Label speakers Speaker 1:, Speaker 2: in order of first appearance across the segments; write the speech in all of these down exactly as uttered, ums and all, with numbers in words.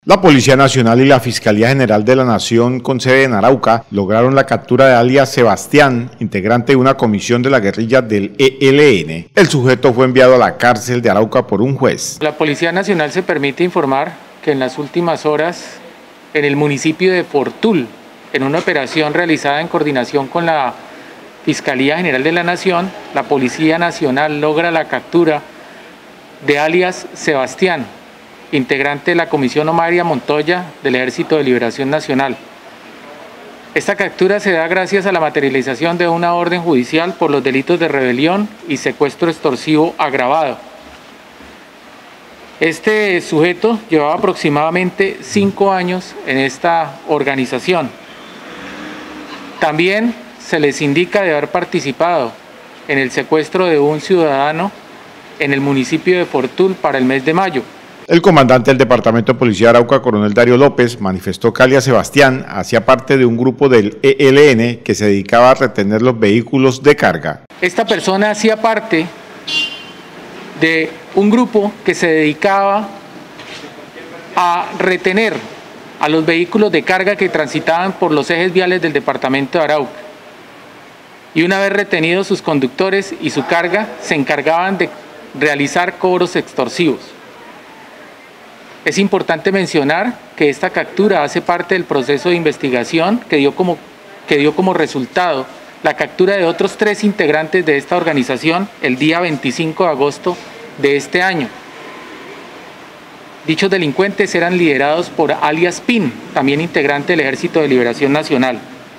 Speaker 1: La Policía Nacional y la Fiscalía General de la Nación, con sede en Arauca, lograron la captura de alias Sebastián, integrante de una comisión de la guerrilla del E L N. El sujeto fue enviado a la cárcel de Arauca por un juez.
Speaker 2: La Policía Nacional se permite informar que en las últimas horas, en el municipio de Fortul, en una operación realizada en coordinación con la Fiscalía General de la Nación, la Policía Nacional logra la captura de alias Sebastián, integrante de la Comisión Omaria Montoya del Ejército de Liberación Nacional. Esta captura se da gracias a la materialización de una orden judicial por los delitos de rebelión y secuestro extorsivo agravado. Este sujeto llevaba aproximadamente cinco años en esta organización. También se les indica de haber participado en el secuestro de un ciudadano en el municipio de Fortul para el mes de mayo.
Speaker 1: El comandante del Departamento de Policía de Arauca, coronel Darío López, manifestó que alias Sebastián hacía parte de un grupo del E L N que se dedicaba a retener los vehículos de carga.
Speaker 2: Esta persona hacía parte de un grupo que se dedicaba a retener a los vehículos de carga que transitaban por los ejes viales del departamento de Arauca. Y una vez retenidos sus conductores y su carga, se encargaban de realizar cobros extorsivos. Es importante mencionar que esta captura hace parte del proceso de investigación que dio como, que dio como resultado la captura de otros tres integrantes de esta organización el día veinticinco de agosto de este año. Dichos delincuentes eran liderados por alias Pin, también integrante del Ejército de Liberación Nacional.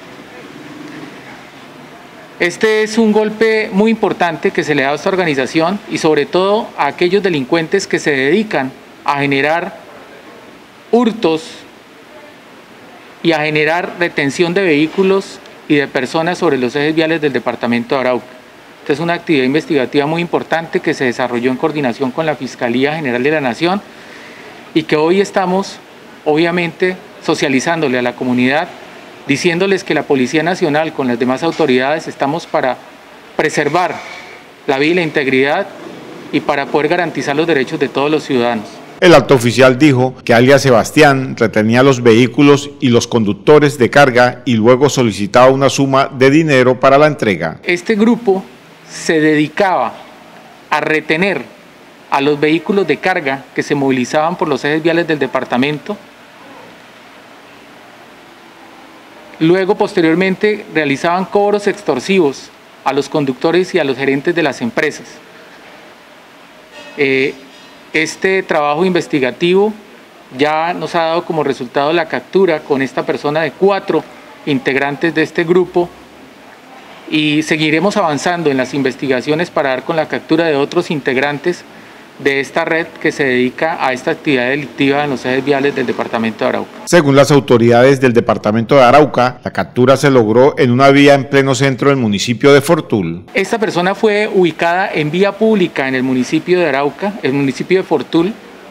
Speaker 2: Este es un golpe muy importante que se le da a esta organización y sobre todo a aquellos delincuentes que se dedican a generar hurtos y a generar retención de vehículos y de personas sobre los ejes viales del departamento de Arauca. Esta es una actividad investigativa muy importante que se desarrolló en coordinación con la Fiscalía General de la Nación y que hoy estamos, obviamente, socializándole a la comunidad, diciéndoles que la Policía Nacional con las demás autoridades estamos para preservar la vida y la integridad y para poder garantizar los derechos de todos los ciudadanos.
Speaker 1: El alto oficial dijo que alias Sebastián retenía los vehículos y los conductores de carga y luego solicitaba una suma de dinero para la entrega.
Speaker 2: Este grupo se dedicaba a retener a los vehículos de carga que se movilizaban por los ejes viales del departamento. Luego, posteriormente, realizaban cobros extorsivos a los conductores y a los gerentes de las empresas. Eh, este trabajo investigativo ya nos ha dado como resultado la captura con esta persona de cuatro integrantes de este grupo y seguiremos avanzando en las investigaciones para dar con la captura de otros integrantes de esta red que se dedica a esta actividad delictiva en los ejes viales del departamento de Arauca.
Speaker 1: Según las autoridades del departamento de Arauca, la captura se logró en una vía en pleno centro del municipio de Fortul.
Speaker 2: Esta persona fue ubicada en vía pública en el municipio de Arauca, el municipio de Fortul,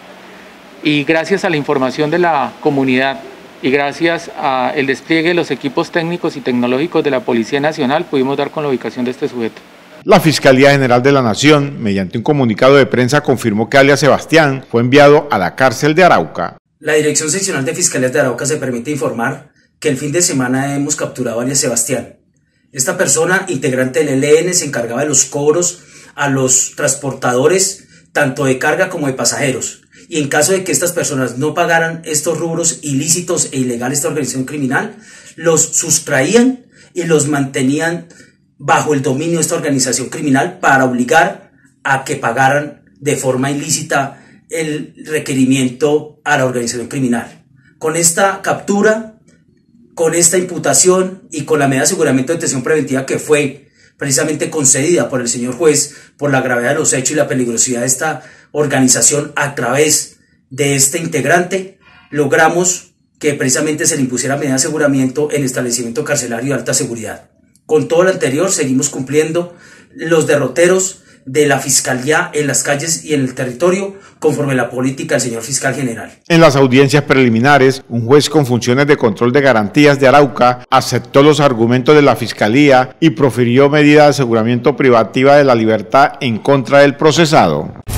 Speaker 2: y gracias a la información de la comunidad y gracias al despliegue de los equipos técnicos y tecnológicos de la Policía Nacional pudimos dar con la ubicación de este sujeto.
Speaker 1: La Fiscalía General de la Nación, mediante un comunicado de prensa, confirmó que alias Sebastián fue enviado a la cárcel de Arauca.
Speaker 3: La Dirección Seccional de Fiscalías de Arauca se permite informar que el fin de semana hemos capturado a alias Sebastián. Esta persona, integrante del E L N, se encargaba de los cobros a los transportadores, tanto de carga como de pasajeros. Y en caso de que estas personas no pagaran estos rubros ilícitos e ilegales de esta organización criminal, los sustraían y los mantenían bajo el dominio de esta organización criminal para obligar a que pagaran de forma ilícita el requerimiento a la organización criminal. Con esta captura, con esta imputación y con la medida de aseguramiento de detención preventiva que fue precisamente concedida por el señor juez por la gravedad de los hechos y la peligrosidad de esta organización a través de este integrante, logramos que precisamente se le impusiera medida de aseguramiento en establecimiento carcelario de alta seguridad. Con todo lo anterior, seguimos cumpliendo los derroteros de la Fiscalía en las calles y en el territorio, conforme a la política del señor Fiscal General.
Speaker 1: En las audiencias preliminares, un juez con funciones de control de garantías de Arauca aceptó los argumentos de la Fiscalía y profirió medida de aseguramiento privativa de la libertad en contra del procesado.